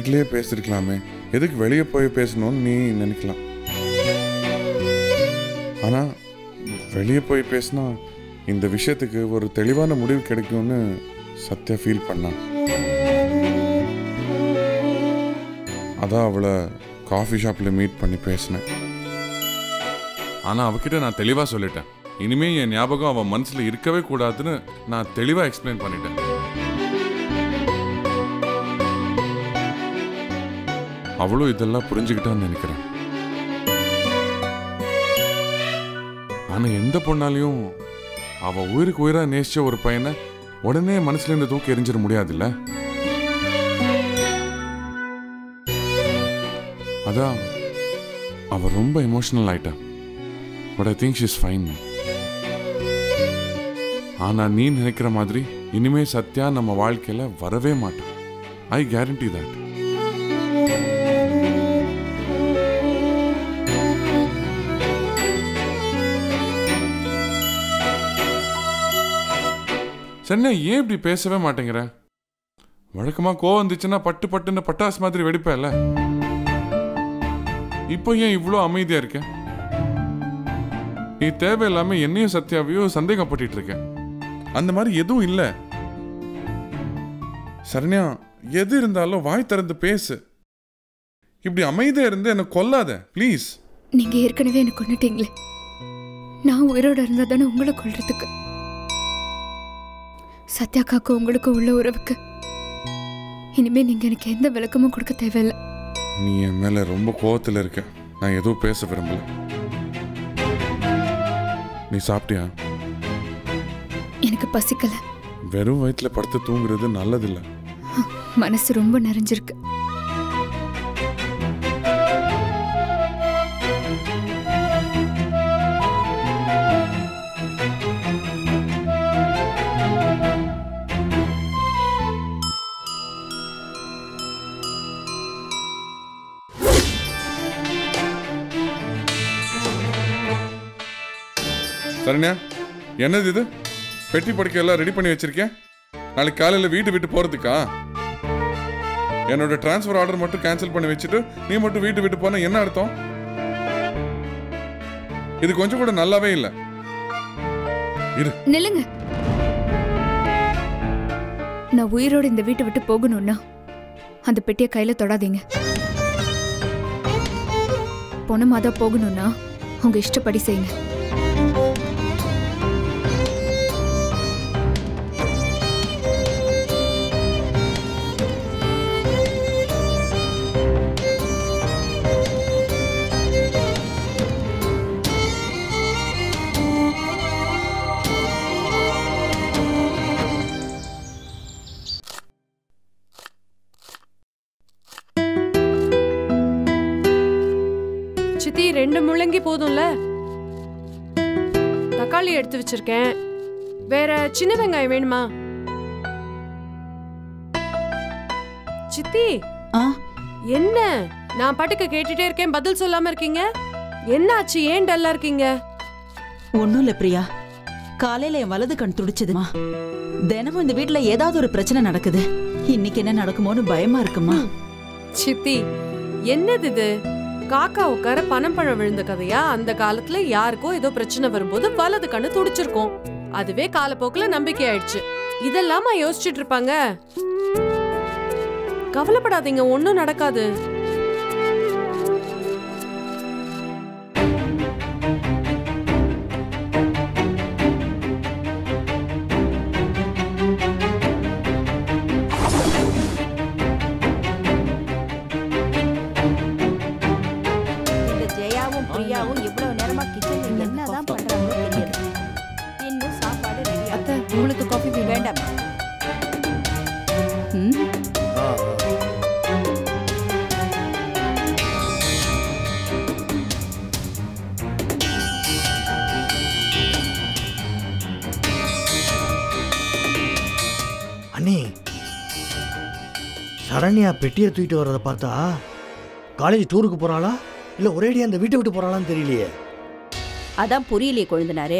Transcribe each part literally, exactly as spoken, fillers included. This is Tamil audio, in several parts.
வீட்லயே பேசிருக்கலாமே, எதுக்கு வெளியே போய் பேசணும்னு நீ நினைக்கலாம். ஆனா வெளியே போய் பேசினா இந்த விஷயத்துக்கு ஒரு தெளிவான முடிவு கிடைக்கும்னு சத்யா ஃபீல் பண்ணான். அதான் அவளை காஃபி ஷாப்பில் மீட் பண்ணி பேசினேன். ஆனால் அவகிட்ட நான் தெளிவாக சொல்லிட்டேன், இனிமே என் ஞாபகம் அவன் மனசில் இருக்கவே கூடாதுன்னு நான் தெளிவாக எக்ஸ்பிளைன் பண்ணிட்டேன். அவளும் இதெல்லாம் புரிஞ்சுக்கிட்டான்னு நினைக்கிறேன். ஆனா எந்த பொண்ணாலையும் அவ உயிருக்கு உயிரா நேசிச்ச ஒரு பையனை உடனே மனசுல இருந்து தூக்கி எரிஞ்சிட முடியாதுல்ல. அதான் அவ ரொம்ப எமோஷனல் ஆயிட்டா. But I think she is fine. ஆனா நீ நினைக்கிற மாதிரி இனிமே சத்யா நம்ம வாழ்க்கையில வரவே மாட்டான். ஐ கேரண்டி தட். சென்னை ஏன் இப்படி பேசவே மாட்டேங்கிற? வழக்கமா கோவம் வந்துச்சுன்னா பட்டு பட்டுன்னு பட்டாசு மாதிரி வெடிப்பேல. இப்போ ஏன் இவ்வளோ அமைதியா இருக்க? நீ தேவையில்லாம என்னையும் சத்யாவையும் சந்தேகப்பட்டு இருக்க. அந்த மாதிரி எதுவும் இல்லை. சரண்யா, எது இருந்தாலும் வாய் திறந்து பேசு. இப்படி அமைதியா இருந்து என்ன கொல்லாத ப்ளீஸ். நீங்க ஏற்கனவே என்ன கொன்னுட்டீங்களே, நான் உயிரோட இருந்தா தானே உங்களை கொல்றதுக்கு. சத்யாக்காக்கு உங்களுக்கு உள்ள உறவுக்கு இனிமே நீங்க எனக்கு எந்த விளக்கமும் கொடுக்க தேவையில்லை. நீ என் மேல ரொம்ப கோவத்தில் இருக்க. நான் எதுவும் பேச விரும்பல. நீ சாப்பிட்டியா? எனக்கு பசிக்கல. வெறும் வயிற்றுல படுத்து தூங்குறது நல்லதில்லை. மனசு ரொம்ப நிறைஞ்சிருக்கு. சரண்யா, என்னது இது? பெட்டி படுக்க எல்லாம் ரெடி பண்ணி வச்சிருக்கேன். நாளைக்கு காலையில் வீட்டு விட்டு போறதுக்கா? என்னோட டிரான்ஸ்ஃபர் ஆர்டர் மட்டும் கேன்சல் பண்ணி வச்சுட்டு நீ மட்டும் வீட்டு விட்டு போன என்ன அர்த்தம்? இது கொஞ்சம் கூட நல்லாவே இல்லை. இரு, நில்லுங்க. நான் உயிரோட இந்த வீட்டை விட்டு போகணும்னா அந்த பெட்டியை கையில தொடாதீங்க. பொணமாதா போகணும்னா உங்க இஷ்டப்படி செய்யுங்க. சித்தி, ரெண்டு முள்ளங்கி போதும்ல? தக்காளி எடுத்து வச்சிருக்கேன். வேற சின்ன வெங்காயம் வேணுமா? சித்தி, என்ன நான் பாட்டுக்கு கேட்டுட்டே இருக்கேன், பதில் சொல்லாம இருக்கீங்க. என்னாச்சு? ஏன் டல்லா இருக்கீங்க? ஒண்ணும் இல்ல பிரியா, காலையில என் வலது கண் துடிச்சதுமா. தினமும் இந்த வீட்டுல ஏதாவது ஒரு பிரச்சனை நடக்குது. இன்னைக்கு என்ன நடக்குமோன்னு பயமா இருக்குமா. சித்தி, என்னது இது? காக்கா உட்கார பனம் பழம் விழுந்த கதையா? அந்த காலத்துல யாருக்கோ ஏதோ பிரச்சனை வரும்போது வலது கண்ணு துடிச்சிருக்கும். அதுவே காலப்போக்குல நம்பிக்கை ஆயிடுச்சு. இதெல்லாமா யோசிச்சுட்டு இருப்பாங்க? கவலைப்படாதீங்க, ஒன்னும் நடக்காது. உங்களுக்கு காஃபி வேண்டாம்? அண்ணி, சரண்யா பெட்டியை தூக்கிட்டு வர்றதை பார்த்தா காலேஜ் டூருக்கு போறாளா இல்ல ஒரேடியா அந்த வீட்டை விட்டு போறாளான்னு தெரியலையே. அதான் புரியலையே கொழுந்தனாரே.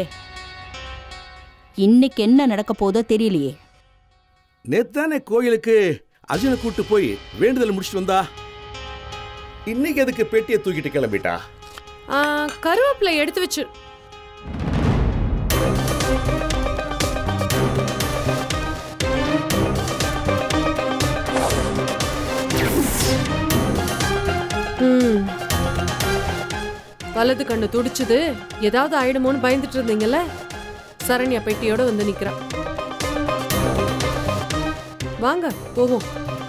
இன்னைக்கு என்ன நடக்க போதோ தெரியலையே. நேத்தானே கோயிலுக்கு அர்ஜுனை கூட்டு போய் வேண்டுதல் முடிச்சுட்டு வந்தா. இன்னைக்கு எதுக்கு பெட்டியை தூக்கிட்டு கிளம்பிட்டா? கருவேப்பிலை எடுத்து வச்சு. வலது கண்ணு துடிச்சுது, ஏதாவது ஆயிடுமோன்னு பயந்துட்டு இருந்தீங்கல்ல, சரண்யா பெட்டியோட வந்து நிக்கிறா. வாங்க போவோம்.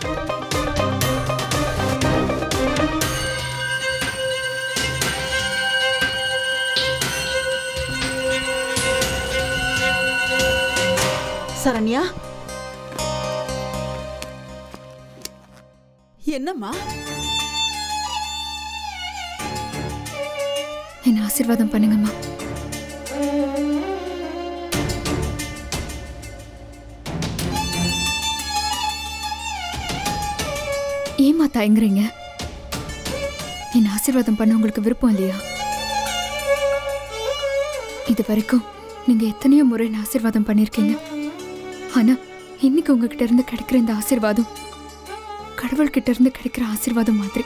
சரண்யா, என்னம்மா? என்ன ஆசீர்வாதம் பண்ணுங்கம்மா. ஏமா தயங்குறீங்க? என்ன ஆசீர்வாதம் பண்ண உங்களுக்கு விருப்பம் இல்லையா? இது வரைக்கும் நீங்க எத்தனையோ முறை என்ன ஆசீர்வாதம் பண்ணிருக்கீங்க. ஆனா இன்னைக்கு உங்ககிட்ட இருந்து கிடைக்கிற இந்த ஆசீர்வாதம் கடவுள் கிட்ட இருந்து கிடைக்கிற ஆசீர்வாதம் மாதிரி.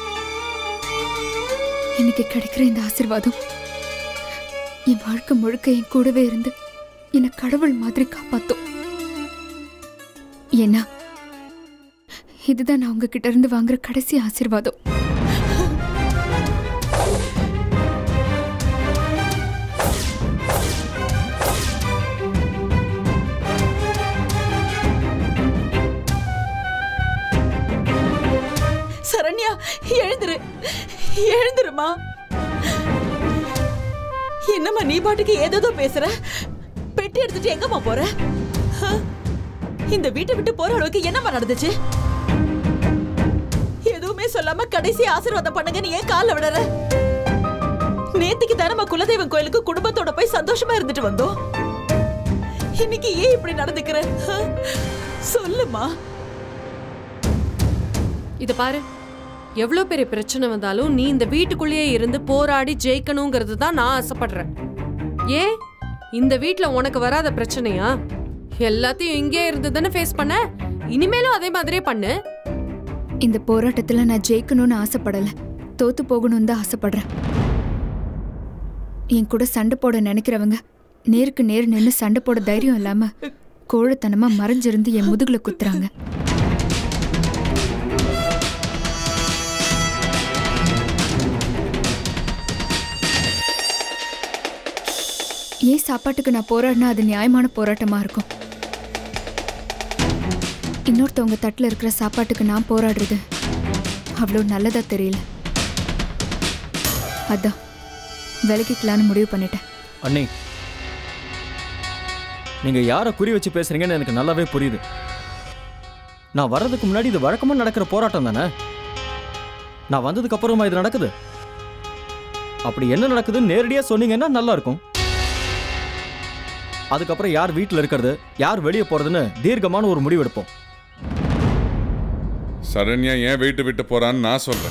இன்னைக்கு கிடைக்கிற இந்த ஆசீர்வாதம் என் வாழ்க்கை முழுக்க என் கூடவே இருந்து என்னை கடவுள் மாதிரி காப்பாத்தும். ஏன்னா இதுதான் நான் உங்ககிட்ட இருந்து வாங்குற கடைசி ஆசீர்வாதம். சரண்யா, எழுந்துரு, எழுந்துருமா. என்னம்மா நீ பாட்டுக்கு ஏதோ பேசுற? பெட்டி எடுத்துட்டு எங்கம்மா போற? இந்த வீட்டை விட்டு போற அளவுக்கு என்னம்மா நடந்துச்சு? எதுவுமே சொல்லாம கடைசி ஆசீர்வாதம் பண்ணுங்க நீ ஏன் கால்ல விடற? நேத்துக்கு தானே நம்ம குலதெய்வம் கோயிலுக்கு குடும்பத்தோட போய் சந்தோஷமா இருந்துட்டு வந்தோம். இன்னைக்கு ஏன் இப்படி நடந்துக்கிற? சொல்லுமா. இத பாரு, எவ்வளவு பெரிய பிரச்சனை வந்தாலும் நீ இந்த வீட்டுக்குள்ளேயே இருந்து போராடி ஜெயிக்கணுங்கிறது தான் நான் ஆசைப்படுறேன். ஏன் இந்த வீட்டுல உனக்கு வராத பிரச்சனையா? எல்லாத்தையும் இங்கே இருந்து தானே ஃபேஸ் பண்ண, இனிமேலும் அதே மாதிரியே பண்ணு. இந்த போராட்டத்துல நான் ஜெயிக்கணும்னு ஆசைப்படல, தோத்து போகணும்னு தான் ஆசைப்படுறேன். என் கூட சண்டை போட நினைக்கிறவங்க நேருக்கு நேர் நின்று சண்டை போட தைரியம் இல்லாம கோழத்தனமா மறைஞ்சிருந்து என் முதுகுல குத்துறாங்க. ஏன் சாப்பாட்டுக்கு நான் போராடினா அது நியாயமான போராட்டமா இருக்கும். இன்னொருத்தவங்க தட்டுல இருக்கிற சாப்பாட்டுக்கு நான் போராடுறது அவ்வளோ நல்லதா தெரியல. அதான் விலகிக்கலான்னு முடிவு பண்ணிட்டேன். அண்ணி, நீங்க யாரை குறி வச்சு பேசுறீங்கன்னு எனக்கு நல்லாவே புரியுது. நான் வர்றதுக்கு முன்னாடி இது வழக்கமா நடக்கிற போராட்டம் தானே. நான் வந்ததுக்கு அப்புறமா இது நடக்குது. அப்படி என்ன நடக்குதுன்னு நேரடியா சொன்னீங்கன்னா நல்லா இருக்கும். அதுக்கப்புறம் யார் வீட்டில் இருக்கிறது யார் வெளியே போறதுன்னு தீர்க்கமான ஒரு முடிவு எடுப்போம். சரண்யா ஏன் வீட்டு விட்டு போறான்னு நான் சொல்றேன்.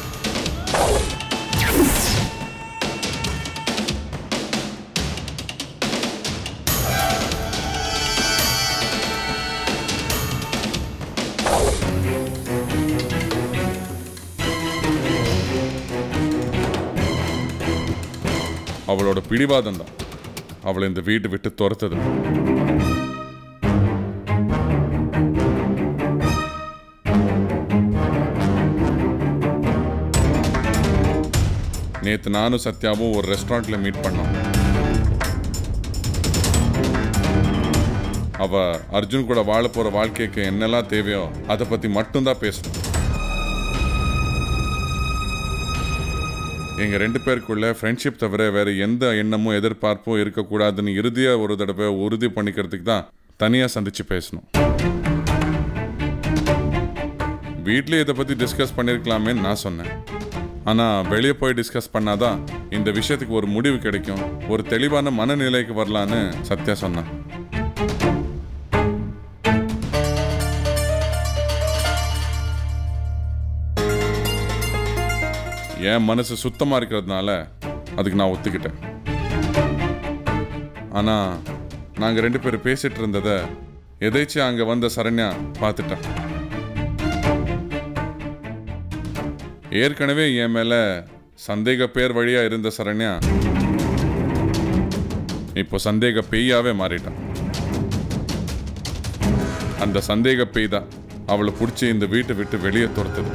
அவளோட பிடிவாதம் தான் அவளை இந்த வீட்டு விட்டு துரத்தது. நேத்து நானும் சத்யாவும் ஒரு ரெஸ்டாரண்ட்ல மீட் பண்ணோம். அவ அர்ஜுன் கூட வாழ போற வாழ்க்கைக்கு என்னெல்லாம் தேவையோ அதை பத்தி மட்டும்தான் பேசணும். எங்க ரெண்டு பேருக்குள்ள ஃப்ரெண்ட்ஷிப் தவிர வேற எந்த எண்ணமும் எதிர்பார்ப்பும் இருக்கக்கூடாதுன்னு இறுதியா ஒரு தடவை உறுதி பண்ணிக்கிறதுக்கு தான் தனியா சந்திச்சு பேசணும். வீட்லயே இதை பத்தி டிஸ்கஸ் பண்ணிருக்கலாமேன்னு நான் சொன்னேன். ஆனா வெளியே போய் டிஸ்கஸ் பண்ணாதான் இந்த விஷயத்துக்கு ஒரு முடிவு கிடைக்கும், ஒரு தெளிவான மனநிலைக்கு வரலான்னு சத்யா சொன்னான். என் மனசு சுத்தமா இருக்கிறதுனால அதுக்கு நான் ஒத்துக்கிட்டேன். ஆனா நாங்க ரெண்டு பேரும் பேசிட்டு இருந்ததை எதேச்சும் அங்க வந்த சரண்யா பார்த்துட்டேன். ஏற்கனவே என் மேல சந்தேக பேர் வழியா இருந்த சரண்யா இப்போ சந்தேக பேயாவே மாறிட்டான். அந்த சந்தேக பேய் தான் அவளை பிடிச்சி இந்த வீட்டை விட்டு வெளியே துரத்துது.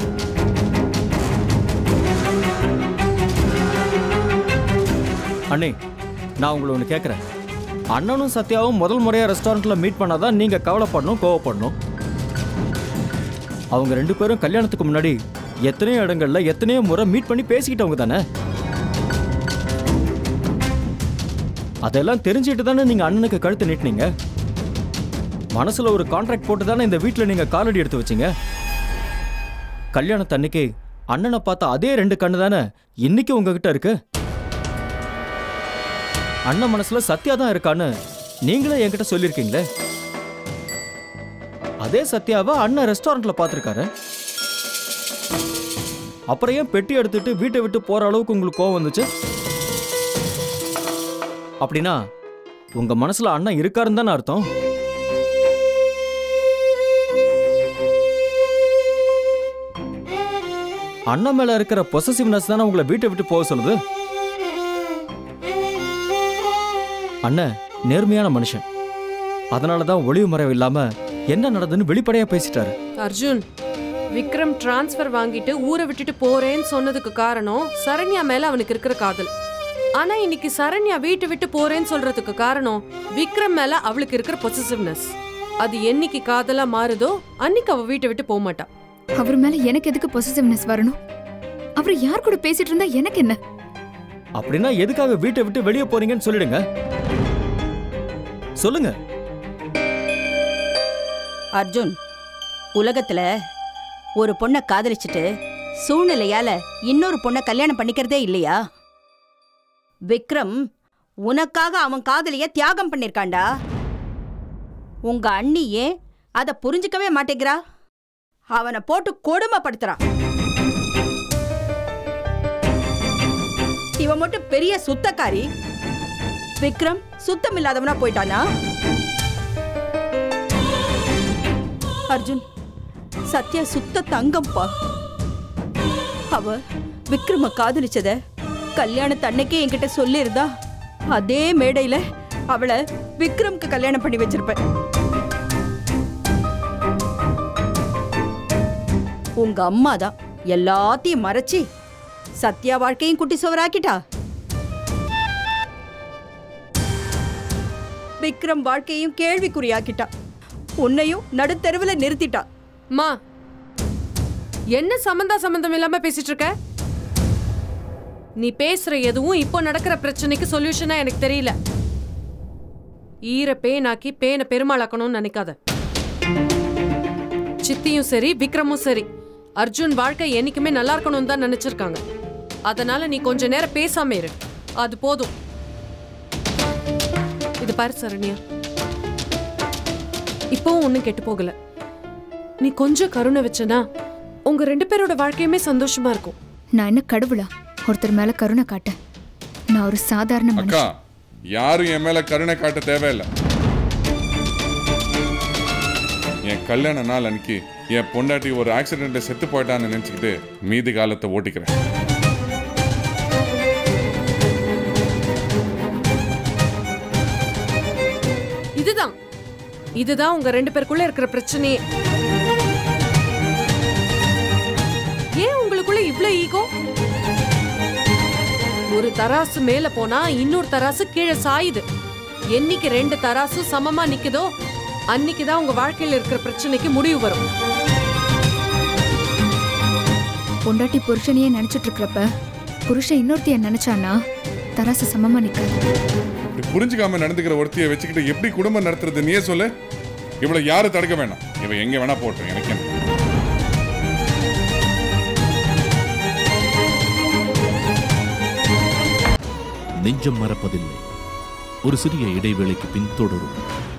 அண்ணே, நான் உங்களை ஒன்று கேட்குறேன். அண்ணனும் சத்யாவும் முதல் முறையாக ரெஸ்டாரண்ட்டில் மீட் பண்ணாதான் நீங்கள் கவலைப்படணும், கோவப்படணும். அவங்க ரெண்டு பேரும் கல்யாணத்துக்கு முன்னாடி எத்தனையோ இடங்கள்ல எத்தனையோ முறை மீட் பண்ணி பேசிக்கிட்டவங்க தானே. அதெல்லாம் தெரிஞ்சுட்டு தானே நீங்கள் அண்ணனுக்கு கழுத்து நீட்டினீங்க. மனசில் ஒரு கான்ட்ராக்ட் போட்டு தானே இந்த வீட்டில் நீங்கள் காலடி எடுத்து வச்சிங்க. கல்யாணத்தன்னைக்கு அண்ணனை பார்த்த அதே ரெண்டு கண்ணு தானே இன்னைக்கு உங்ககிட்ட இருக்கு. அண்ணன் மனசுல சத்யா தான் இருக்கான்னு நீங்களே என்கிட்ட சொல்லியிருக்கீங்களே. அதே சத்யாவை அண்ணன் ரெஸ்டாரண்ட்ல பார்த்துருக்காரு. அப்புறம் ஏன் பெட்டி எடுத்துட்டு வீட்டை விட்டு போற அளவுக்கு உங்களுக்கு கோவம் வந்துச்சு? அப்படின்னா உங்க மனசுல அண்ணன் இருக்காருன்னு தானே அர்த்தம். அண்ணன் மேல இருக்கிற பொசசிவ்னஸ் தானே உங்களை வீட்டை விட்டு போக சொல்லுது. அண்ணன் நேர்மையான மனுஷன். அதனாலதான் ஒளிவு மறைவு இல்லாம என்ன நடந்ததுன்னு வெளிப்படையா பேசிட்டாரு. அர்ஜுன், விக்ரம் டிரான்ஸ்ஃபர் வாங்கிட்டு ஊரை விட்டுட்டு போறேன்னு சொன்னதுக்கு காரணம் சரண்யா மேல அவனுக்கு இருக்கிற காதல். ஆனா இன்னைக்கு சரண்யா வீட்டை விட்டு போறேன்னு சொல்றதுக்கு காரணம் விக்ரம் மேல அவளுக்கு இருக்கிற பொசசிவ்னஸ். அது என்னைக்கு காதலா மாறுதோ அன்னைக்கு அவ வீட்டை விட்டு போக மாட்டா. அவர் மேல எனக்கு எதுக்கு பொசசிவ்னஸ் வரணும்? அவர் யார் கூட பேசிட்டு இருந்தா எனக்கு என்ன? அப்படின்னா எதுக்காக வீட்டை விட்டு வெளியே போறீங்கன்னு சொல்லிடுங்க. சொல்லுங்க. அர்ஜுன், உலகத்துல ஒரு பொண்ணை காதலிச்சுட்டு சூழ்நிலையால இன்னொரு பொண்ணை கல்யாணம் பண்ணிக்கிறதே இல்லையா? விக்ரம் உனக்காக அவன் காதலிய தியாகம் பண்ணிருக்காண்டா. உங்க அண்ணி ஏன் அதை புரிஞ்சுக்கவே மாட்டேங்கிறா? அவனை போட்டு கொடுமைப்படுத்துறான். இவன் மட்டும் பெரிய சுத்தக்காரி, விக்ரம் சுத்தம் இல்லாதவனா போயிட்டானா? அர்ஜுன், சத்யா சுத்த தங்கம்பா. அவ விக்ரம காதலிச்சத கல்யாணத்து அன்னைக்கே என்கிட்ட சொல்லியிருந்தா அதே மேடையில அவளை விக்ரம்க்கு கல்யாணம் பண்ணி வச்சிருப்பேன். உங்க அம்மா தான் எல்லாத்தையும் மறைச்சி சத்யா வாழ்க்கையும் குட்டி சுவராக்கிட்டா. விக்ரம் வாழ்க்கையும் கேள்விக்குறியாக்கிட்டா. உன்னையும் நடுத்தெருவில் நிறுத்திட்டா. மா, என்ன சம்பந்தா சம்பந்தம் இல்லாம பேசிட்டு இருக்க? நீ பேசுற எதுவும் இப்போ நடக்கிற பிரச்சனைக்கு சொல்யூஷனா எனக்கு தெரியல. ஈர பேனாக்கி பேனை பெருமாளாக்கணும்னு நினைக்காத. சித்தியும் சரி விக்ரமும் சரி அர்ஜுன் வாழ்க்கை என்னைக்குமே நல்லா இருக்கணும்னு தான் நினைச்சிருக்காங்க. அதனால நீ கொஞ்ச நேரம் பேசாம இரு, அது போதும். இது பாரு சரண்யா, இப்பவும் ஒன்னும் கெட்டு போகல. நீ கொஞ்சம் கருணை வச்சனா உங்க ரெண்டு பேரோட வாழ்க்கையுமே சந்தோஷமா இருக்கும். நான் என்ன கடவுளா ஒருத்தர் மேல கருணை காட்ட? நான் ஒரு சாதாரண அக்கா, யாரும் என் மேல கருணை காட்ட தேவையில்லை. என் கல்யாண நாள் அன்னைக்கு என் பொண்டாட்டி ஒரு ஆக்சிடென்ட்ல செத்து போயிட்டான்னு நினைச்சுக்கிட்டு மீதி காலத்தை ஓட்டிக்கிறேன். இதுதான் இதுதான் உங்க ரெண்டு பேருக்குள்ள இருக்கிற பிரச்சனையே. ஏன் உங்களுக்குள்ள இவ்வளவு ஈகோ? ஒரு தராசு மேல போனா இன்னொரு தராசு கீழே சாயுது. என்னைக்கு ரெண்டு தராசு சமமா நிக்குதோ அன்னைக்குதான் உங்க வாழ்க்கையில இருக்கிற பிரச்சனைக்கு முடிவு வரும். பொண்டாட்டி புருஷனையே நினைச்சிட்டு இருக்கிறப்ப புருஷன் இன்னொருத்தைய நினைச்சானா தராசு சமமா நிக்காது. புரிஞ்சுக்காம நடந்துக்கிற ஒருத்தைய வச்சுக்கிட்டு எப்படி குடும்பம் நடத்துறது நீயே சொல்லு. இவ்வளவு யாரு தடுக்க வேணாம். இவ எங்க வேணா போட்டோம், எனக்கு என்ன. நெஞ்சம் மறப்பதில்லை. ஒரு சிறிய இடைவேளைக்கு பின் தொடரும்.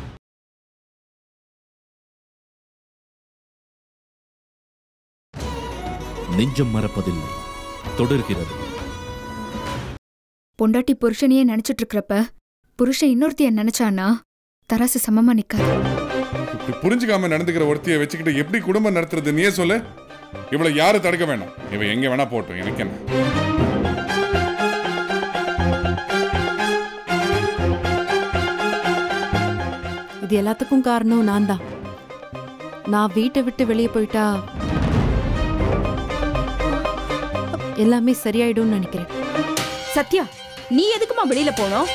நெஞ்சம் மறப்பதில்லை தொடர்கிறது. பொண்டாட்டி புருஷனையே நினைச்சிட்டு இருக்கிறப்ப புருஷன் இன்னொருத்தைய நினைச்சானா தராசு சமமா நிக்காது. புரிஞ்சுக்காம நடந்துக்கிற ஒருத்தைய வச்சுக்கிட்டு எப்படி குடும்பம் நடத்துறது நீயே சொல்லு. இவளை யாரு தடுக்க வேண்டாம். இவ எங்க வேணா போட்டும், எனக்கு என்ன. இது எல்லாத்துக்கும் காரணம் நான் தான். நான் வீட்டை விட்டு வெளியே போயிட்டா எல்லாமே சரியாயிடும்னு நினைக்கிறேன். சத்யா, நீ எதுக்குமா வெளியில போனோம்?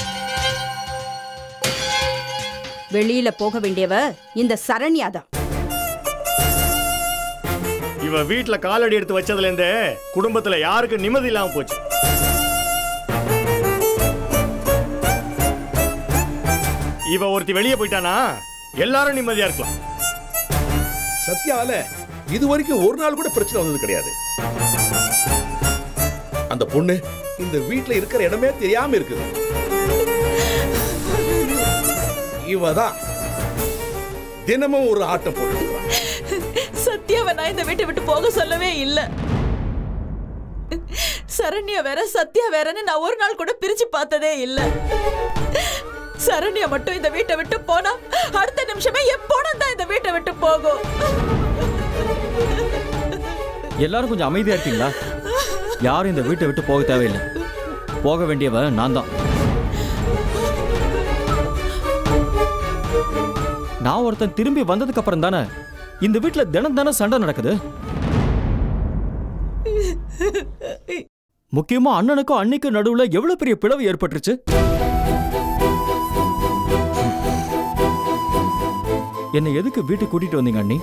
வெளியில போக வேண்டியவ இந்த சரண்யா தான். இவ வீட்டுல காலடி எடுத்து வச்சதுல இருந்து குடும்பத்துல யாருக்கு நிம்மதி இல்லாம போச்சு. இவ ஒருத்தி வெளியே போயிட்டானா எல்லாரும் நிம்மதியா இருக்கலாம். சத்யால இது வரைக்கும் ஒரு நாள் கூட பிரச்சனை வந்தது கிடையாது. அந்த பொண்ணு இந்த வீட்டுல இருக்கிற இடமே தெரியாம இருக்குது. இவதான் தினமும் ஒரு ஆட்டம் போட்டு. சத்யாவை நான் இந்த வீட்டை விட்டு போக சொல்லவே இல்லை. சரண்யா வேற சத்யா வேறன்னு நான் ஒரு நாள் கூட பிரிச்சு பார்த்ததே இல்லை. சரண்யா மட்டும் இந்த வீட்டை விட்டு போனா அடுத்த நிமிஷமே எப்போனும் தான் இந்த வீட்டை விட்டு போகும். எல்லாரும் கொஞ்சம் அமைதியா இருக்கீங்களா? யாரும் இந்த வீட்டை விட்டு போக தேவையில்லை. போக வேண்டியவ நான் தான். நான் ஒருத்தன் திரும்பி வந்ததுக்கு அப்புறம் தானே இந்த வீட்டுல தினம் தானே சண்டை நடக்குது. முக்கியமா அண்ணனுக்கும் அன்னைக்கும் நடுவுல எவ்வளவு பெரிய பிளவு ஏற்பட்டுருச்சு. என்னை எதுக்கு வீட்டுக்கு கூட்டிட்டு வந்தீங்க அண்ணி?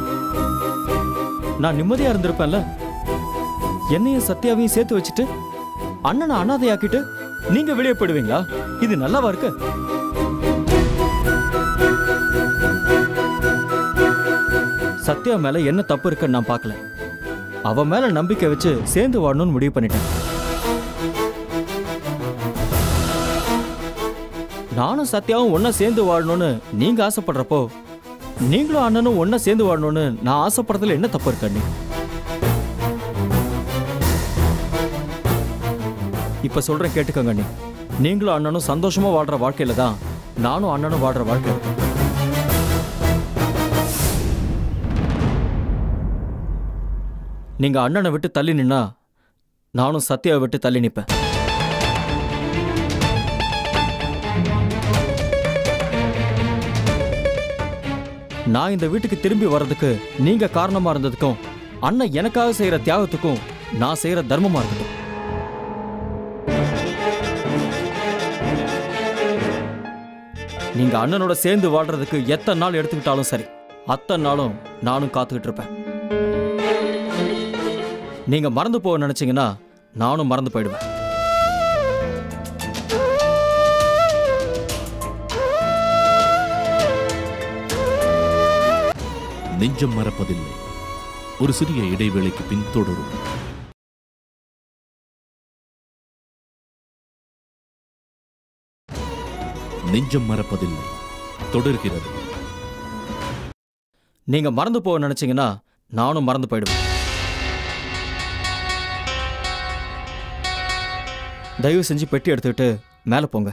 நான் நிம்மதியா இருந்திருப்பேன்ல. என்னையும் சத்யாவையும் சேர்த்து வச்சுட்டு அண்ணனை அனாதையாக்கிட்டு நீங்க வெளியே போயிடுவீங்களா? இது நல்லாவா இருக்கு? சத்யா மேல என்ன தப்பு இருக்குன்னு நான் பார்க்கல. அவ மேல நம்பிக்கை வச்சு சேர்ந்து வாழணும்னு முடிவு பண்ணிட்டேன். நானும் சத்யாவும் ஒன்னா சேர்ந்து வாழணும்னு நீங்க ஆசைப்படுறப்போ நீங்களும் அண்ணனும் ஒன்னா சேர்ந்து வாழணும்னு நான் ஆசைப்படுறதுல என்ன தப்பு இருக்கு அண்ணி? இப்ப சொல்றேன் கேட்டுக்கோங்க அண்ணி. நீங்களும் அண்ணனும் சந்தோஷமா வாழ்ற வாழ்க்கையில தான் நானும் அண்ணனும் வாழ்ற வாழ்க்கை இருக்கு. நீங்க அண்ணனை விட்டு தள்ளி நின்னா நானும் சத்யாவை விட்டு தள்ளி நிப்பேன். நான் இந்த வீட்டுக்கு திரும்பி வர்றதுக்கு நீங்க காரணமா இருந்ததுக்கும் அண்ணன் எனக்காக செய்யற தியாகத்துக்கும் நான் செய்யற தர்மமா இருக்கட்டும். நீங்க அண்ணனோட சேர்ந்து வாழ்றதுக்கு எத்தனை நாள் எடுத்துக்கிட்டாலும் சரி, அத்தனை நாளும் நானும் காத்துக்கிட்டு இருப்பேன். நீங்க மறந்து போக நினைச்சீங்கன்னா நானும் மறந்து போயிடுவேன். நெஞ்சம் மறப்பதில்லை. ஒரு சிறிய இடைவேளைக்கு பின் தொடரும். நெஞ்சம் மறப்பதில்லை தொடர்கிறது. நீங்க மறந்து போக நினைச்சீங்கன்னா நானும் மறந்து போயிடுவேன். தயவு செஞ்சு பெட்டி எடுத்துக்கிட்டு மேலே போங்க.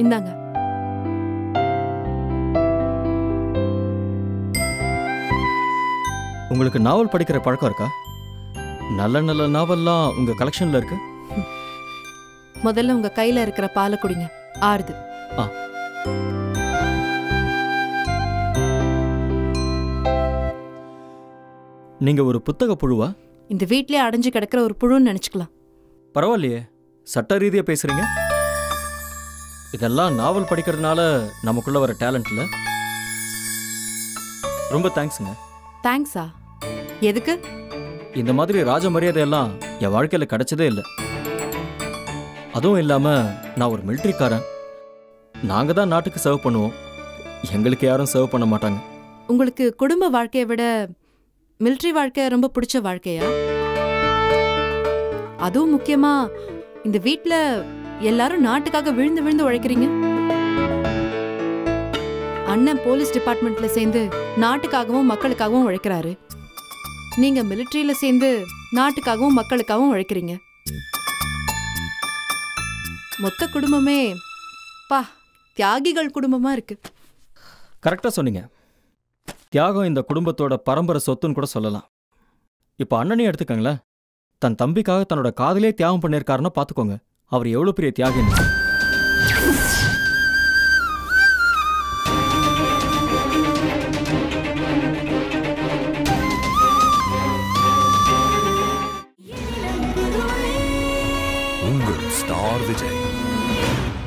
இந்தாங்க. உங்களுக்கு நாவல் படிக்கிற பழக்கம் இருக்கா? நல்ல நல்ல நாவல்லாம் உங்க கலெக்ஷன்ல இருக்கு? முதல்ல உங்க கையில இருக்கிற பாலை குடிங்க, ஆறுது. ஆ. நீங்க ஒரு புத்தக புழுவா? இந்த வீட்லயே அடைஞ்சு கிடக்கிற ஒரு புழுன்னு நினைச்சுக்கலாம். பரவாயில்லையே, சட்ட ரீதியா பேசுறீங்க. இதெல்லாம் நாவல் படிக்கிறதுனால நமக்குள்ள வர டேலண்ட்ல. ரொம்ப தேங்க்ஸுங்க. தேங்க்ஸா? எதுக்கு? இந்த மாதிரி ராஜ மரியாதை எல்லாம் என் வாழ்க்கையில கிடைச்சதே இல்லை. அதுவும் இல்லாம நான் ஒரு மிலிட்ரிக்காரன். நாங்க தான் நாட்டுக்கு சர்வ் பண்ணுவோம், எங்களுக்கு யாரும் சர்வ் பண்ண மாட்டாங்க. உங்களுக்கு குடும்ப வாழ்க்கையை விட மிலிட்ரி வாழ்க்கை ரொம்ப பிடிச்ச வாழ்க்கையா? அதுவும் முக்கியமா இந்த வீட்ல எல்லாரும் நாட்டுக்காக விழுந்து விழுந்து உழைக்கிறீங்க. அண்ணன் போலீஸ் டிபார்ட்மெண்ட்ல சேர்ந்து நாட்டுக்காகவும் மக்களுக்காகவும் உழைக்கிறாரு. நீங்க மிலிட்ரியில சேர்ந்து நாட்டுக்காகவும் மக்களுக்காகவும் உழைக்கிறீங்க. மொத்த குடும்பமே பா தியாகிகள் குடும்பமா இருக்கு. கரெக்டா சொன்னீங்க. தியாகம் இந்த குடும்பத்தோட பரம்பரை சொத்துன்னு கூட சொல்லலாம். இப்ப அண்ணனையும் எடுத்துக்கங்களேன். தன் தம்பிக்காக தன்னோட காதலே தியாகம் பண்ணியிருக்காருன்னா பாத்துக்கோங்க அவர் எவ்வளவு பெரிய தியாகின்னு. உங்கள் ஸ்டார் விஜய்.